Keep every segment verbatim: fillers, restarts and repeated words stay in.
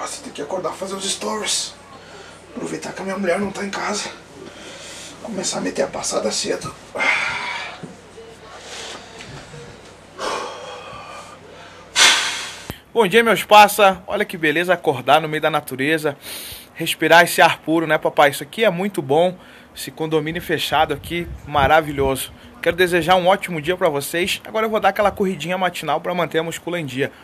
Nossa, tem que acordar e fazer os stories. Aproveitar que a minha mulher não tá em casa. Começar a meter a passada cedo. Bom dia, meus passa. Olha que beleza acordar no meio da natureza. Respirar esse ar puro, né, papai? Isso aqui é muito bom. Esse condomínio fechado aqui, maravilhoso. Quero desejar um ótimo dia pra vocês. Agora eu vou dar aquela corridinha matinal pra manter a muscula em dia.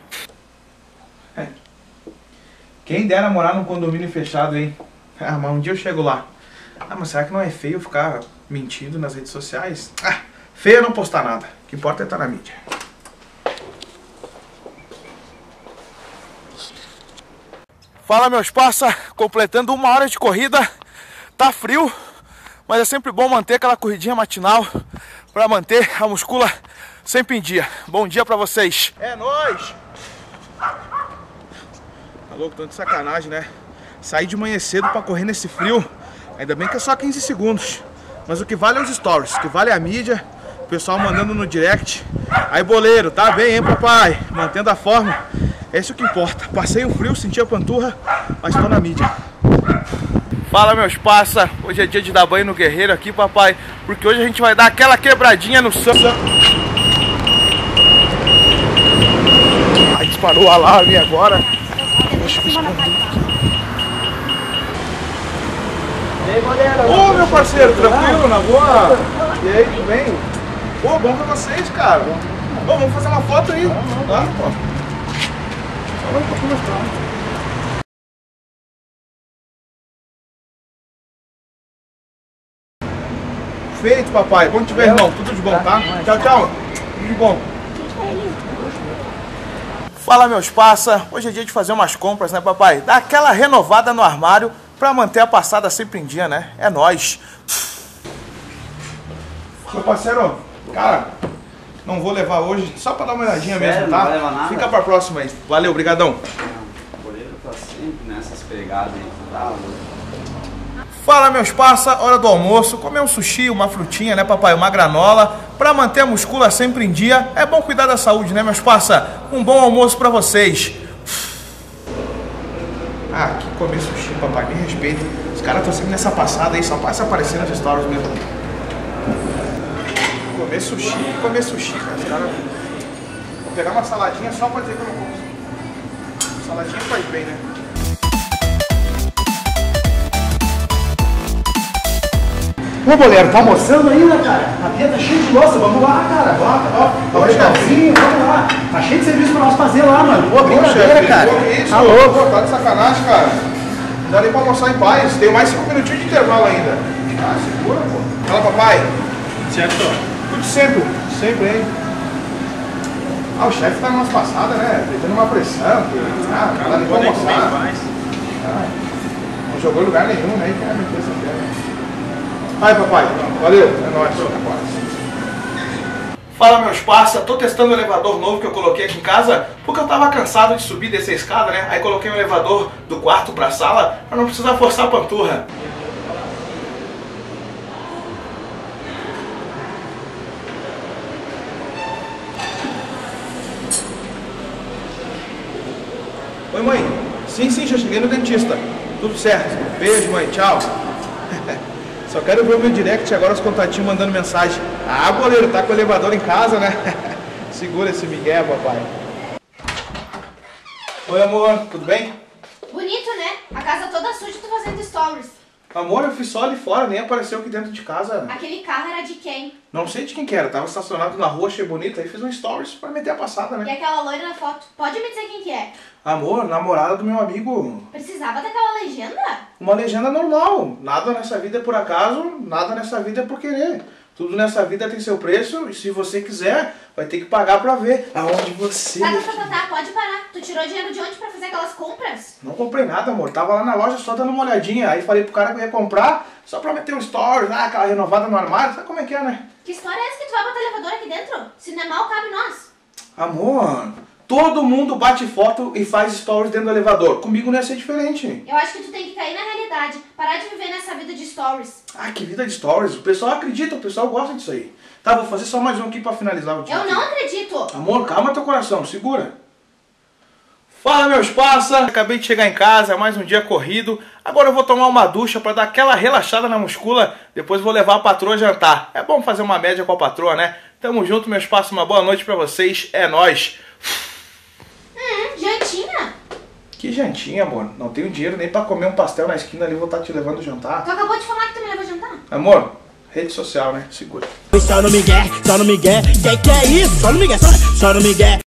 Quem dera morar num condomínio fechado, hein? Ah, mas um dia eu chego lá. Ah, mas será que não é feio ficar mentindo nas redes sociais? Ah, feio é não postar nada. O que importa é estar na mídia. Fala, meus passa, completando uma hora de corrida. Tá frio, mas é sempre bom manter aquela corridinha matinal pra manter a muscula sempre em dia. Bom dia pra vocês. É nóis! Tá louco, tanto de sacanagem, né? Sair de manhã cedo pra correr nesse frio. Ainda bem que é só quinze segundos. Mas o que vale é os stories, o que vale é a mídia. O pessoal mandando no direct. Aí, boleiro, tá bem, hein, papai? Mantendo a forma. Esse é o que importa. Passei o frio, senti a panturra, mas tô na mídia. Fala, meus passa. Hoje é dia de dar banho no guerreiro aqui, papai. Porque hoje a gente vai dar aquela quebradinha no sangue. Aí disparou o alarme agora. Deixa eu esconder. E aí, galera? Ô, meu parceiro, tranquilo, na boa? E aí, tudo bem? Pô, bom pra vocês, cara. Ô, vamos fazer uma foto aí. Tá, pô. Feito, papai. Bom te ver, irmão. Tudo de bom, tá? Tchau, tchau. Tudo de bom. Fala, meus passa. Hoje é dia de fazer umas compras, né, papai? Dar aquela renovada no armário pra manter a passada sempre em dia, né? É nóis. Meu parceiro, cara, não vou levar hoje, só pra dar uma olhadinha mesmo, tá? Não vai levar nada? Fica pra próxima aí. Valeu, brigadão. O goleiro tá sempre nessas pegadas aí, tá? Fala, meus passa, hora do almoço, comer um sushi, uma frutinha, né, papai, uma granola, pra manter a muscula sempre em dia. É bom cuidar da saúde, né, meus passa? Um bom almoço pra vocês. Ah, que comer sushi, papai, me respeita. Os caras estão sempre nessa passada aí, só passa aparecendo nas stories mesmo. Comer sushi, comer sushi, cara. Os caras... Vou pegar uma saladinha só pra dizer que eu não como. Saladinha faz bem, né? Ô, boleiro, tá almoçando ainda, cara? A pia tá cheia de louça, vamos lá, cara. Bota, ó, ó, legalzinho, vamos lá. Tá cheio de serviço pra nós fazer lá, mano. Pô, brincadeira, cara. Pô, que isso? Tá louco. Pô, tá de sacanagem, cara. Não dá nem pra almoçar em paz. Tem mais cinco minutinhos de intervalo ainda. Ah, segura, pô. Fala, papai. Certo. Tudo sempre, sempre, hein? Ah, o chefe tá numas passadas, né? Tendo uma pressão. Que, ah, não dá nem pra almoçar. Ah, não jogou em lugar nenhum, né? Quer meter essa perna. Aí, papai, valeu, é nóis. Fala, meus parça, tô testando o elevador novo que eu coloquei aqui em casa, porque eu tava cansado de subir dessa escada, né? Aí coloquei o elevador do quarto pra sala, pra não precisar forçar a panturra. Oi, mãe. Sim, sim, já cheguei no dentista. Tudo certo. Beijo, mãe. Tchau. Só quero ver o meu direct agora, os contatinhos mandando mensagem. Ah, goleiro, tá com o elevador em casa, né? Segura esse migué, papai. Oi, amor, tudo bem? Bonito, né? A casa toda suja e tu fazendo stories. Amor, eu fui só ali fora, nem apareceu aqui dentro de casa. Aquele carro era de quem? Não sei de quem que era, tava estacionado na rua, achei bonito, aí fiz um stories pra meter a passada, E né? aquela loira na foto? Pode me dizer quem que é? Amor, namorada do meu amigo. Precisava daquela legenda? Uma legenda normal. Nada nessa vida é por acaso, nada nessa vida é por querer. Tudo nessa vida tem seu preço e se você quiser, vai ter que pagar pra ver aonde você... Tá, tá, tá, tá, tá, pode parar. Tu tirou dinheiro de onde pra fazer aquelas compras? Não comprei nada, amor. Tava lá na loja só dando uma olhadinha. Aí falei pro cara que eu ia comprar só pra meter um stories, ah, aquela renovada no armário. Sabe como é que é, né? Que história é essa que tu vai botar elevador aqui dentro? Se não é mal, cabe nós. Amor, todo mundo bate foto e faz stories dentro do elevador. Comigo não ia ser diferente. Eu acho que tu tem que cair na realidade. Parar de viver nessa vida de stories. Ah, que vida de stories. O pessoal acredita, o pessoal gosta disso aí. Tá, vou fazer só mais um aqui pra finalizar o dia. Eu não acredito. Amor, calma teu coração, segura. Fala, meus parça! Acabei de chegar em casa, é mais um dia corrido. Agora eu vou tomar uma ducha pra dar aquela relaxada na muscula. Depois vou levar a patroa jantar. É bom fazer uma média com a patroa, né? Tamo junto, meus parça. Uma boa noite pra vocês. É nóis! Hum, jantinha? Que jantinha, amor? Não tenho dinheiro nem pra comer um pastel na esquina ali. Vou estar te levando jantar. Tu acabou de falar que tu me leva jantar? Amor, rede social, né? Segura. Só no migué, só no migué, que que é isso? Só no migué, só, só no migué.